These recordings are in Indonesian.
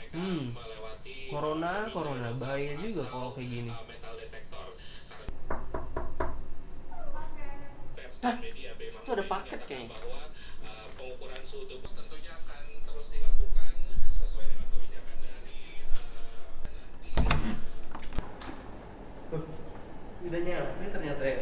Corona bahaya juga kalau kayak gini. Hah? Itu ada paket kayaknya. Udah nyampe ternyata ya.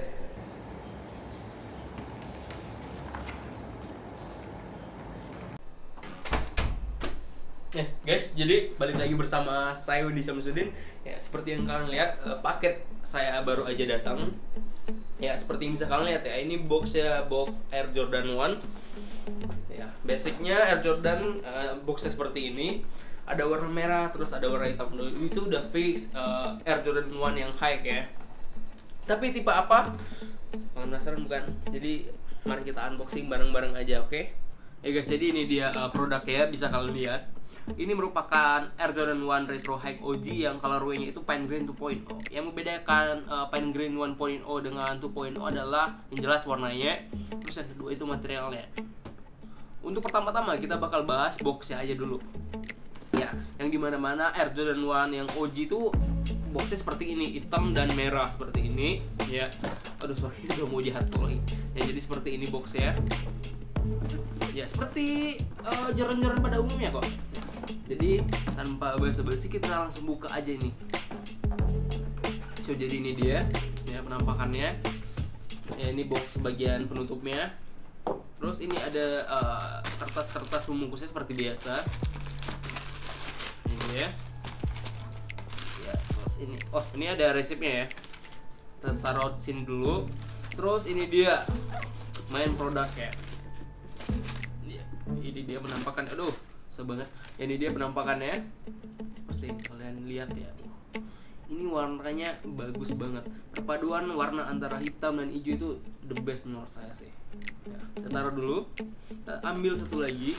Ya guys, jadi balik lagi bersama saya Widi Samsudin. Ya seperti yang kalian lihat, paket saya baru aja datang. Ya seperti yang bisa kalian lihat ya, ini boxnya box Air Jordan 1. Ya basicnya Air Jordan, boxnya seperti ini. Ada warna merah, terus ada warna hitam. Itu udah fix Air Jordan 1 yang high ya. Tapi tipe apa? Penasaran bukan? Jadi mari kita unboxing bareng-bareng aja, oke? Ya guys, jadi ini dia produknya, bisa kalian lihat. Ini merupakan Air Jordan 1 Retro High OG yang colorway-nya itu Pine Green 2.0. Yang membedakan Pine Green 1.0 dengan 2.0 adalah yang jelas warnanya, terus yang kedua itu materialnya. Untuk pertama-tama kita bakal bahas boxnya aja dulu. Ya, yang dimana-mana Air Jordan 1 yang OG itu boxnya seperti ini, hitam dan merah seperti ini. Ya, aduh sorry udah mau jatuh lagi. Ya jadi seperti ini boxnya. Ya seperti Jordan-Jordan pada umumnya kok. Jadi tanpa basa-basi kita langsung buka aja nih. So jadi ini dia ya penampakannya. Ya ini box bagian penutupnya. Terus ini ada kertas-kertas pembungkusnya seperti biasa. Ini ya. Ya, terus ini. Oh, ini ada resepnya ya. Kita taruh sini dulu. Terus ini dia main produknya. Ini dia penampakan. Aduh, sebanget. Ini dia penampakannya. Seperti kalian lihat ya. Ini warnanya bagus banget. Perpaduan warna antara hitam dan hijau itu the best menurut saya sih. Ya, kita taruh dulu. Kita ambil satu lagi.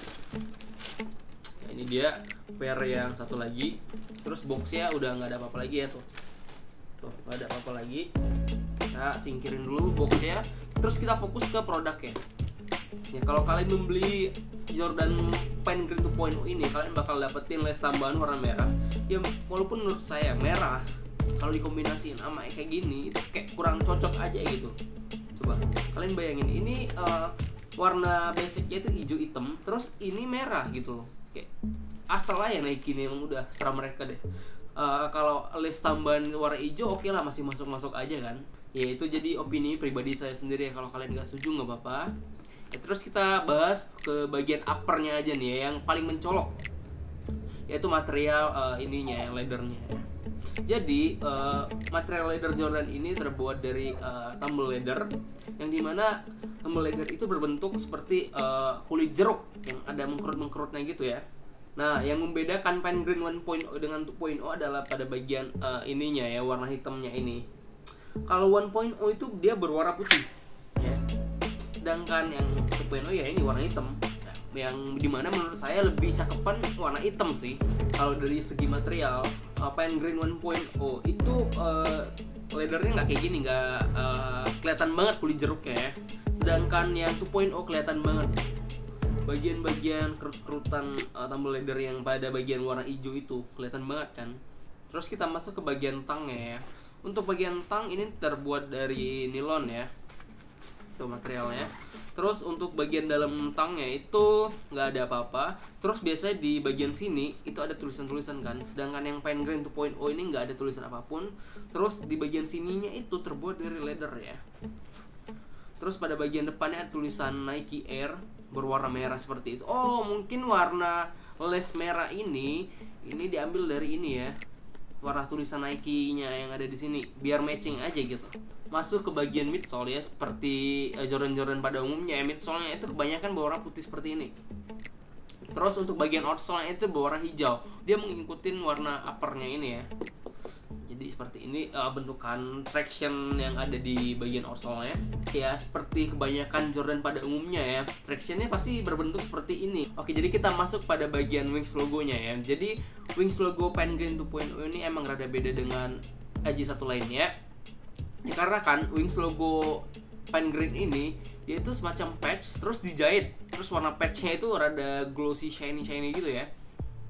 Nah, ini dia pair yang satu lagi. Terus boxnya udah nggak ada apa-apa lagi ya tuh. Tuh, nggak ada apa-apa lagi. Kita singkirin dulu boxnya. Terus kita fokus ke produknya. Ya kalau kalian membeli Jordan Pine Green 2.0 ini, kalian bakal dapetin les tambahan warna merah. Ya walaupun menurut saya merah kalau dikombinasiin sama kayak gini itu kayak kurang cocok aja gitu. Coba kalian bayangin ini warna basicnya itu hijau hitam, terus ini merah gitu. Kayak asal aja naikin, emang udah serah mereka deh. Kalau les tambahan warna hijau oke lah, masih masuk aja kan. Ya itu jadi opini pribadi saya sendiri ya, kalau kalian nggak setuju nggak apa-apa. Ya, terus kita bahas ke bagian uppernya aja nih ya, yang paling mencolok, yaitu material ininya, yang leathernya ya. Jadi material leather Jordan ini terbuat dari tumble leather, yang dimana tumble leather itu berbentuk seperti kulit jeruk yang ada mengkerut-mengkerutnya gitu ya. Nah, yang membedakan Pine Green 1.0 dengan 2.0 adalah pada bagian ininya ya, warna hitamnya ini. Kalau 1.0 itu dia berwarna putih ya. Sedangkan yang 2.0 ya ini warna hitam. Yang dimana menurut saya lebih cakepan warna hitam sih. Kalau dari segi material, Pine Green 1.0 itu leathernya nggak kayak gini, nggak kelihatan banget kulit jeruknya ya. Sedangkan yang 2.0 kelihatan banget bagian-bagian kerut-kerutan tumble leather yang pada bagian warna hijau itu kelihatan banget kan. Terus kita masuk ke bagian tangnya ya. Untuk bagian tang ini terbuat dari nilon ya, itu materialnya. Terus untuk bagian dalam tangnya itu nggak ada apa-apa. Terus biasanya di bagian sini itu ada tulisan-tulisan kan. Sedangkan yang Pine Green 2.0 ini nggak ada tulisan apapun. Terus di bagian sininya itu terbuat dari leather ya. Terus pada bagian depannya ada tulisan Nike Air berwarna merah seperti itu. Oh, mungkin warna les merah ini diambil dari ini ya, warna tulisan Nike-nya yang ada di sini, biar matching aja gitu. Masuk ke bagian midsole ya, seperti Jordan-Jordan pada umumnya, midsole-nya itu kebanyakan berwarna putih seperti ini. Terus untuk bagian outsole-nya itu berwarna hijau. Dia mengikuti warna upper-nya ini ya. Jadi seperti ini bentukan traction yang ada di bagian outsole-nya. Ya seperti kebanyakan Jordan pada umumnya ya, tractionnya pasti berbentuk seperti ini. Oke, jadi kita masuk pada bagian wings logonya ya. Jadi wings logo Pine Green 2.0 ini emang rada beda dengan AJ1 lainnya ya, karena kan wings logo Pine Green ini dia itu semacam patch terus dijahit, terus warna patchnya itu rada glossy shiny gitu ya.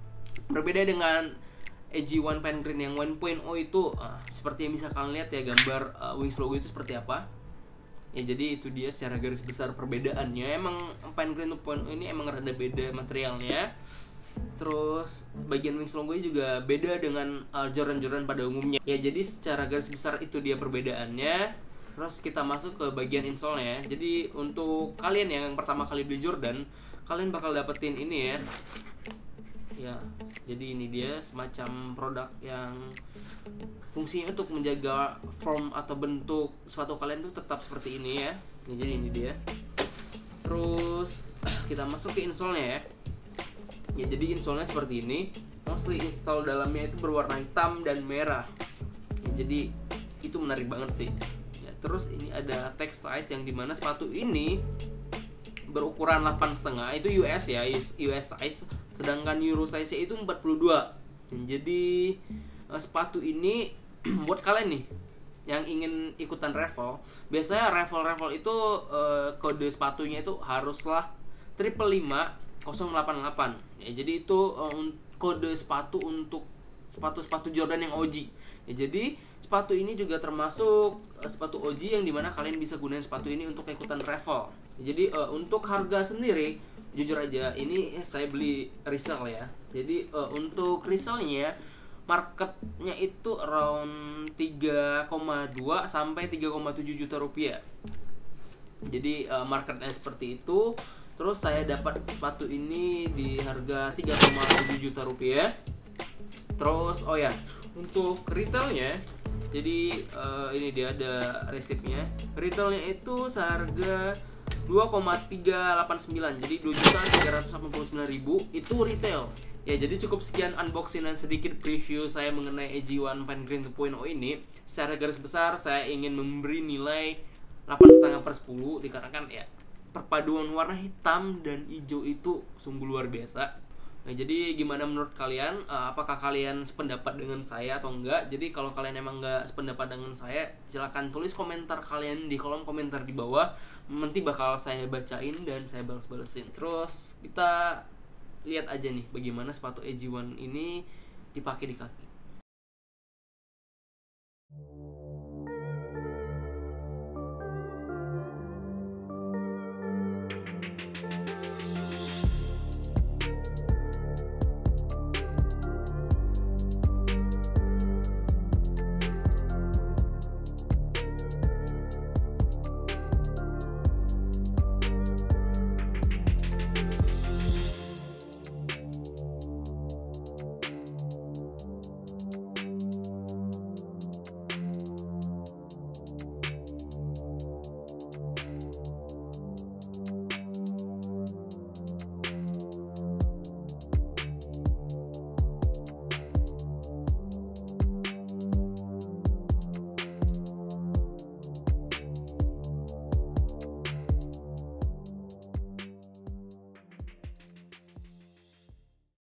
Berbeda dengan AG1 Pen Green yang 1.0 itu seperti yang bisa kalian lihat ya, gambar Wings logo itu seperti apa. Ya jadi itu dia secara garis besar perbedaannya. Emang Pen Green 2.0 ini emang rada beda materialnya. Terus bagian Wings logo juga beda dengan Jordan pada umumnya. Ya jadi secara garis besar itu dia perbedaannya. Terus kita masuk ke bagian insole-nya. Jadi untuk kalian yang pertama kali beli Jordan, kalian bakal dapetin ini ya. Ya, jadi ini dia semacam produk yang fungsinya untuk menjaga form atau bentuk sepatu kalian tuh tetap seperti ini ya. Jadi ini dia. Terus kita masuk ke insole-nya ya. Ya jadi insole-nya seperti ini. Mostly insole dalamnya itu berwarna hitam dan merah. Ya, jadi itu menarik banget sih. Ya, terus ini ada text size yang dimana sepatu ini berukuran 8,5 itu US ya, US size, sedangkan Euro size itu 42. Dan jadi sepatu ini buat kalian nih yang ingin ikutan raffle, biasanya raffle itu kode sepatunya itu haruslah 555088 ya. Jadi itu kode sepatu untuk sepatu Jordan yang OG ya. Jadi sepatu ini juga termasuk sepatu OG yang dimana kalian bisa gunain sepatu ini untuk ikutan raffle. Jadi untuk harga sendiri jujur aja ini saya beli resell ya. Jadi untuk resellnya marketnya itu around 3,2 sampai 3,7 juta rupiah. Jadi marketnya seperti itu. Terus saya dapat sepatu ini di harga 3,7 juta rupiah. Terus oh ya, untuk retailnya, jadi ini dia ada resipnya. Retailnya itu seharga 2,389, jadi 2.389.000 itu retail. Ya jadi cukup sekian unboxing dan sedikit preview saya mengenai AG1 Pen Green 2.0 ini. Secara garis besar saya ingin memberi nilai 8,5/10 dikarenakan ya perpaduan warna hitam dan hijau itu sungguh luar biasa. Nah, jadi gimana menurut kalian? Apakah kalian sependapat dengan saya atau enggak? Jadi kalau kalian emang enggak sependapat dengan saya, silakan tulis komentar kalian di kolom komentar di bawah. Nanti bakal saya bacain dan saya balas-balesin. Terus kita lihat aja nih bagaimana sepatu AG1 ini dipakai di kaki.